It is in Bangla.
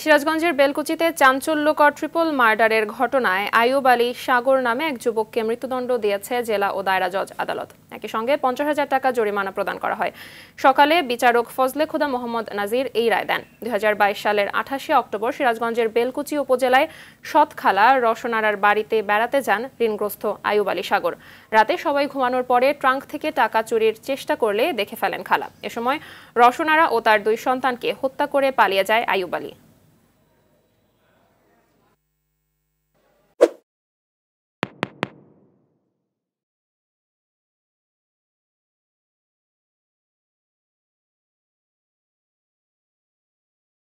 সিরাজগঞ্জের বেলকুচিতে চাঞ্চল্যকর ট্রিপল মার্ডারের ঘটনায় আইয়ুব আলী সাগর নামে এক যুবককে মৃত্যুদণ্ড দিয়েছে জেলা ও দায়রা জজ আদালত। একই সঙ্গে 50,000 টাকা জরিমানা প্রদান করা হয়। সকালে বিচারক ফজলে খোদা মোহাম্মদ নাজির এই রায় দেন। 2022 সালের 28 অক্টোবর সিরাজগঞ্জের বেলকুচি উপজেলায় সৎখালা রসনারার বাড়িতে বেড়াতে যান ঋণগ্রস্ত আইয়ুব আলী সাগর। রাতে সবাই ঘুমানোর পরে ট্রাঙ্ক থেকে টাকা চুরির চেষ্টা করলে দেখে ফেলেন খালা। এ সময় রসনারা ও তার 2 সন্তানকে হত্যা করে পালিয়ে যায় আইয়ুব আলী।